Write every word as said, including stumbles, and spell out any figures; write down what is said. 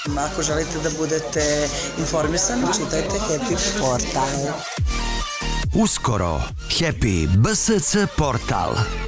Ako želite da budete informisani, čitajte Happy portal. Uskoro, Happy B S C portal.